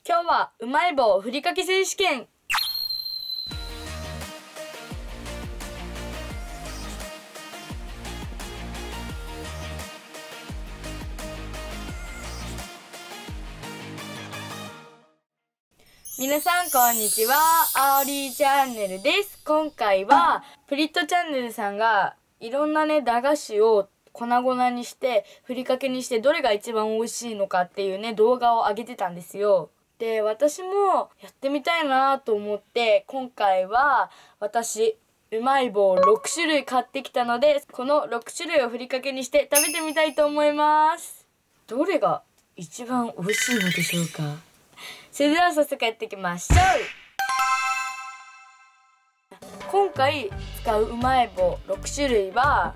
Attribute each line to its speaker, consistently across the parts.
Speaker 1: 今日はうまい棒ふりかけ選手権。皆さんこんにちは、あおりチャンネルです。今回はプリットチャンネルさんがいろんなね駄菓子を粉々にしてふりかけにしてどれが一番美味しいのかっていうね動画を上げてたんですよ。で、私もやってみたいなと思って今回は私うまい棒6種類買ってきたので、この6種類をふりかけにして食べてみたいと思います。どれが一番美味しいのでしょうか。それでは早速やっていきましょう。今回使ううまい棒6種類は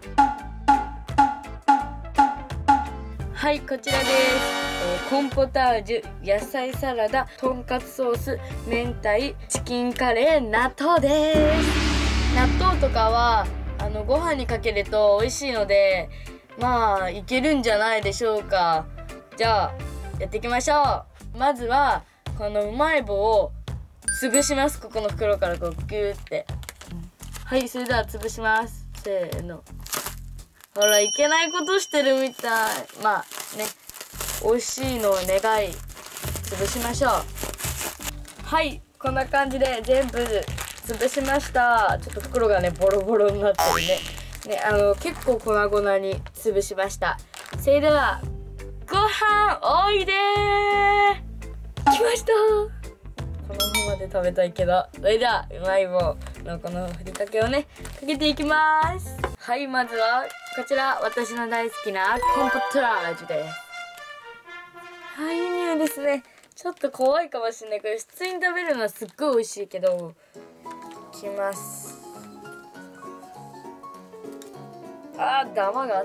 Speaker 1: はい、こちらです。コーンポタージュ、野菜サラダ、とんかつソース、明太、チキンカレー、納豆です。納豆とかはご飯にかけると美味しいので、まあいけるんじゃないでしょうか。じゃあやっていきましょう。まずはこのうまい棒を潰します。ここの袋からこうギューって、はい、それでは潰します。せーの。ほら、いけないことしてるみたい。まあね、美味しいのを願い潰しましょう。はい、こんな感じで全部潰しました。ちょっと袋がねボロボロになってるね。結構粉々に潰しました。それではご飯おいでー。来ました。このままで食べたいけど、それではうまい棒のこのふりかけをねかけていきます。はい、まずはこちら私の大好きなコーンポタージュです。はい、いい匂いですね。ちょっと怖いかもしれない。これ普通に食べるのはすっごい美味しいけど、いきます。あー、ダマがあった。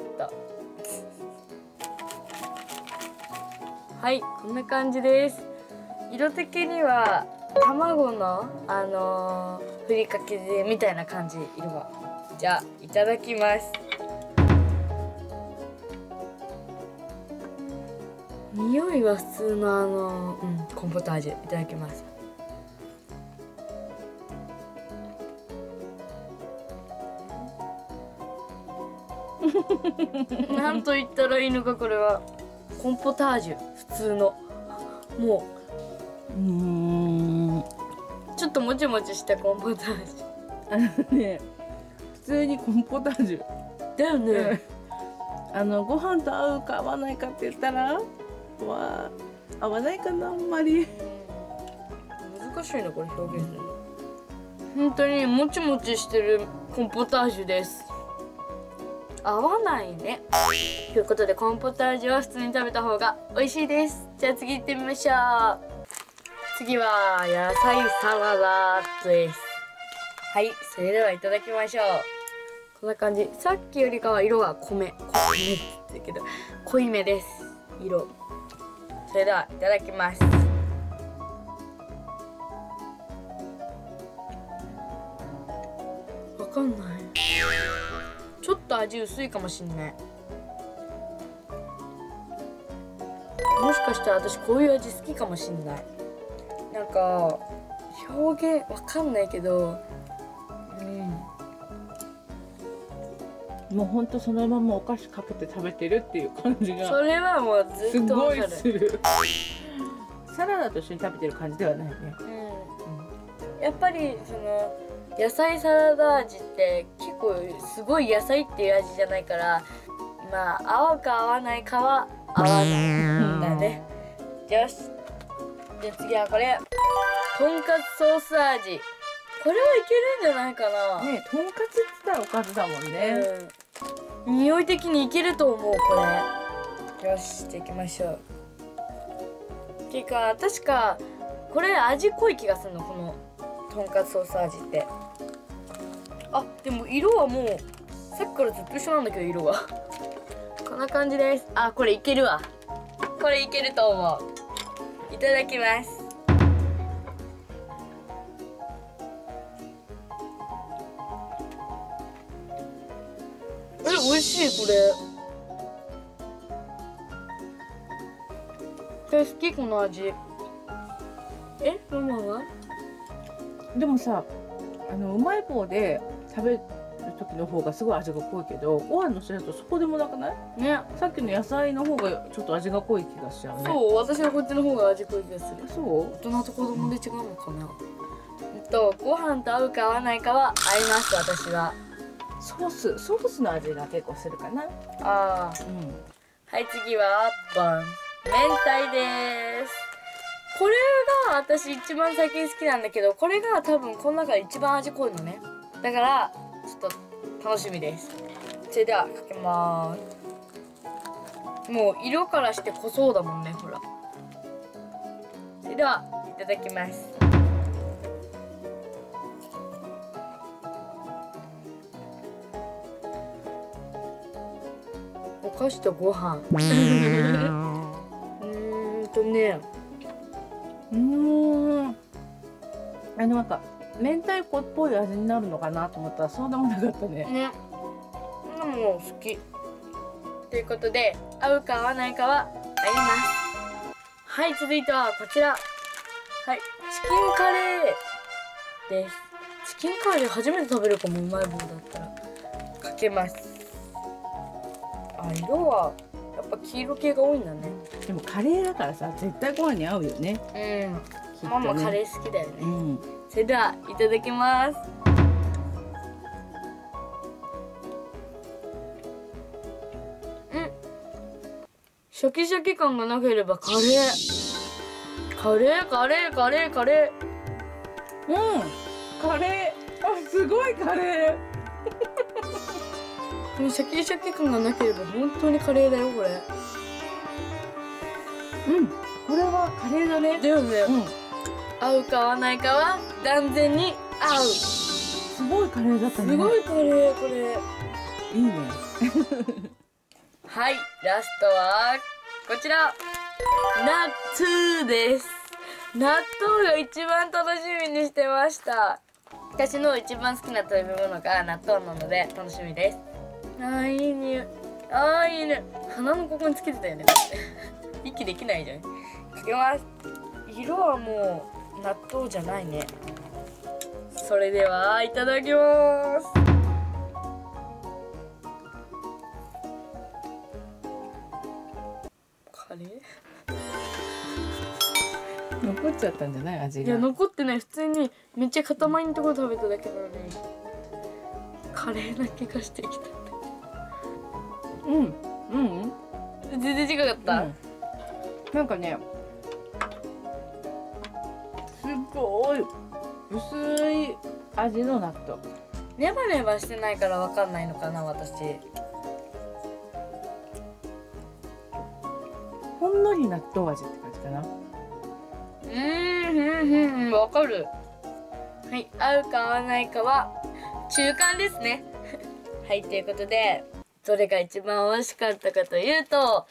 Speaker 1: はい、こんな感じです。色的には卵のふりかけでみたいな感じ、色は。じゃあいただきます。匂いは普通のコーンポタージュ。いただきます。なんと言ったらいいのか、これはコーンポタージュ普通の、もうちょっともちもちしたコーンポタージュ。
Speaker 2: ね、普通にコーンポタージュ
Speaker 1: だよね。
Speaker 2: ご飯と合うか合わないかって言ったら合わないかな、あんまり。
Speaker 1: 難しいなこれ表現するの。本当にもちもちしてるコーンポタージュです。合わないね。ということでコーンポタージュは普通に食べた方が美味しいです。じゃあ次行ってみましょう。次は野菜サラダです。はい、それではいただきましょう。こんな感じ。さっきよりかは色が濃めって言ってるけど濃いめです、色。それではいただきます。わかんない。ちょっと味薄いかもしんない。もしかしたら私こういう味好きかもしんない。なんか表現わかんないけど、
Speaker 2: もうほんとそのままお菓子かけて食べてるっていう感じが
Speaker 1: それはもうずっとわかる。
Speaker 2: すごいする。サラダと一緒に食べてる感じではないね。
Speaker 1: やっぱりその野菜サラダ味って結構すごい野菜っていう味じゃないから、まあ合うか合わないかは合わないんだね。よし、じゃあ次はこれ、とんかつソース味。これはいけるんじゃないかな。
Speaker 2: ね、とんかつって言ったらおかずだもんね。
Speaker 1: 匂い的にいけると思うこれ。よし、じゃあ行きましょう。ていうか確かこれ味濃い気がするの、このとんかつソース味って。あ、でも色はもうさっきからずっと一緒なんだけど、色がこんな感じです。あ、これいけるわ。これいけると思う。いただきます。美味しい。これ好き、この味。 ママは？
Speaker 2: でもさ、うまい棒で食べる時の方がすごい味が濃いけど、ご飯のせるとそこでもなくない？
Speaker 1: ね。
Speaker 2: さっきの野菜の方がちょっと味が濃い気がしちゃうね。
Speaker 1: そう、私はこっちの方が味濃い気がする。
Speaker 2: そう？
Speaker 1: 大人と子供で違うのかな。ご飯と合うか合わないかは合います、私は。
Speaker 2: ソースの味が結構するかな。
Speaker 1: ああ。はい、次は明太です。これが私一番最近好きなんだけど、これが多分この中で一番味濃いのね。だからちょっと楽しみです。それではかけます。もう色からして濃そうだもんね、ほら。それではいただきます。お菓子とご飯。
Speaker 2: なんか明太子っぽい味になるのかなと思ったらそうでもなかったね。
Speaker 1: ね。もう好き。ということで合うか合わないかは合います。はい、続いてはこちら。はい、チキンカレーです。チキンカレー初めて食べるかも、うまい棒だったら。かけます。色はやっぱ黄色系が多いんだね。
Speaker 2: でもカレーだからさ、絶対ご飯に合うよね。
Speaker 1: ママカレー好きだよね。それではいただきます。シャキシャキ感がなければカレー。カレー。
Speaker 2: カレー。すごいカレ
Speaker 1: ー。でもシャキシャキ感がなければ本当にカレーだよ、これ。
Speaker 2: これはカレーだね。
Speaker 1: だよね。合うか合わないかは断然に合う。
Speaker 2: すごいカレーだったね。
Speaker 1: すごいカレー、これ。
Speaker 2: いいね。
Speaker 1: はい、ラストはこちら。ナッツです。納豆が一番楽しみにしてました。私の一番好きな食べ物が納豆なので楽しみです。いいね。いいね。鼻のここにつけてたよね。息できないじゃん。かけます。色はもう納豆じゃないね。それではいただきます。カレー？
Speaker 2: 残っちゃったんじゃない？味が。
Speaker 1: いや、残ってない。普通にめっちゃ塊のところ食べただけなのにカレーな気がしてきた。全然違かった。
Speaker 2: なんかね、すっごい薄い味の納豆。
Speaker 1: ネバネバしてないからわかんないのかな、私。
Speaker 2: ほんのり納豆味って感じかな。
Speaker 1: わかる。はい、合うか合わないかは中間ですね。はい、ということでどれが一番美味しかったかというと、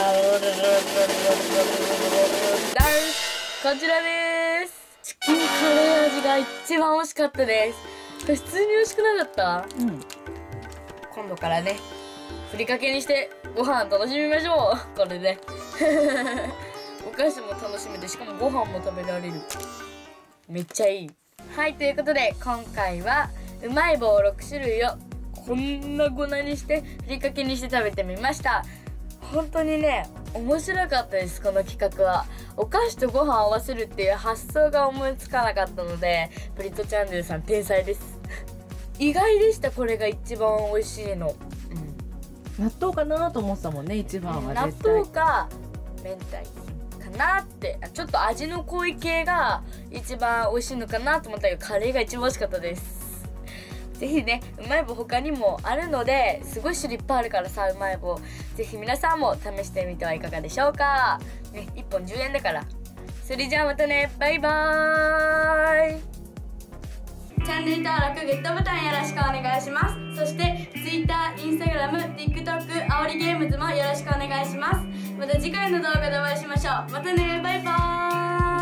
Speaker 1: こちらです。チキンカレー味が一番美味しかったです。これ普通に美味しくなかった？今度からね、ふりかけにしてご飯楽しみましょう。これでお菓子も楽しめて、しかもご飯も食べられる。めっちゃいい。はい、ということで今回はうまい棒6種類をこんな粉にしてふりかけにして食べてみました。本当にね、面白かったです。この企画はお菓子とご飯を合わせるっていう発想が思いつかなかったので、プリットチャンネルさん天才です意外でした。これが一番美味しいの。
Speaker 2: 納豆かなと思ってたもんね、一番は
Speaker 1: 納豆か明太かなって。ちょっと味の濃い系が一番美味しいのかなと思ったけど、カレーが一番美味しかったです。ぜひね、うまい棒他にもあるので、すごい種類いっぱいあるからさ、うまい棒ぜひ皆さんも試してみてはいかがでしょうかね。1本10円だから。それじゃあまたね、バイバーイ。チャンネル登録、グッドボタンよろしくお願いします。そして Twitter、Instagram、TikTok、あおりゲームズもよろしくお願いします。また次回の動画でお会いしましょう。またね、バイバーイ。